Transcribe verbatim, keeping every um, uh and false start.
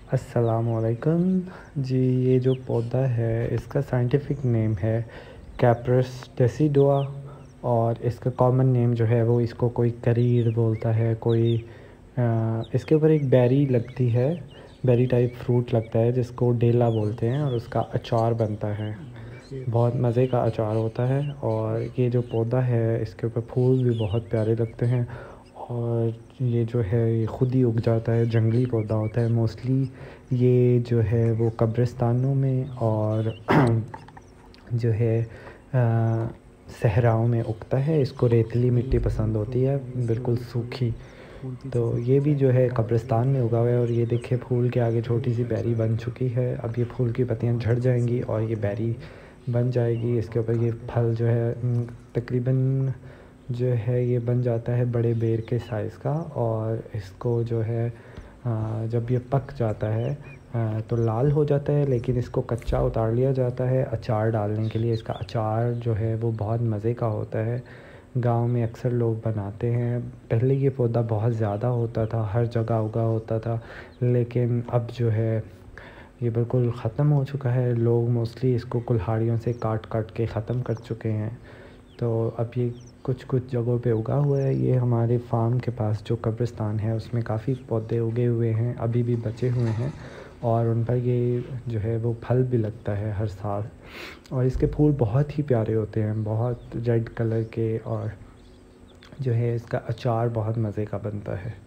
अस्सलामुअलैकुम जी। ये जो पौधा है इसका साइंटिफिक नेम है कैप्रिस डेसिडुआ और इसका कॉमन नेम जो है वो इसको कोई करीर बोलता है, कोई आ, इसके ऊपर एक बेरी लगती है, बेरी टाइप फ्रूट लगता है जिसको डेला बोलते हैं और उसका अचार बनता है। बहुत मज़े का अचार होता है। और ये जो पौधा है इसके ऊपर फूल भी बहुत प्यारे लगते हैं और ये जो है ये ख़ुद ही उग जाता है, जंगली पौधा होता है मोस्टली। ये जो है वो कब्रिस्तानों में और जो है आ, सहराओं में उगता है। इसको रेतीली मिट्टी पसंद होती है, बिल्कुल सूखी। तो ये भी जो है कब्रिस्तान में उगा हुआ है और ये देखिए फूल के आगे छोटी सी बेरी बन चुकी है। अब ये फूल की पत्तियां झड़ जाएंगी और ये बेरी बन जाएगी। इसके ऊपर ये फल जो है तकरीबन जो है ये बन जाता है बड़े बेर के साइज़ का। और इसको जो है जब ये पक जाता है तो लाल हो जाता है, लेकिन इसको कच्चा उतार लिया जाता है अचार डालने के लिए। इसका अचार जो है वो बहुत मज़े का होता है, गांव में अक्सर लोग बनाते हैं। पहले ये पौधा बहुत ज़्यादा होता था, हर जगह उगा होता था, लेकिन अब जो है ये बिल्कुल ख़त्म हो चुका है। लोग मोस्टली इसको कुल्हाड़ियों से काट काट के ख़त्म कर चुके हैं। तो अब ये कुछ कुछ जगहों पे उगा हुआ है। ये हमारे फार्म के पास जो कब्रिस्तान है उसमें काफ़ी पौधे उगे हुए हैं, अभी भी बचे हुए हैं और उन पर ये जो है वो फल भी लगता है हर साल। और इसके फूल बहुत ही प्यारे होते हैं, बहुत रेड कलर के, और जो है इसका अचार बहुत मज़े का बनता है।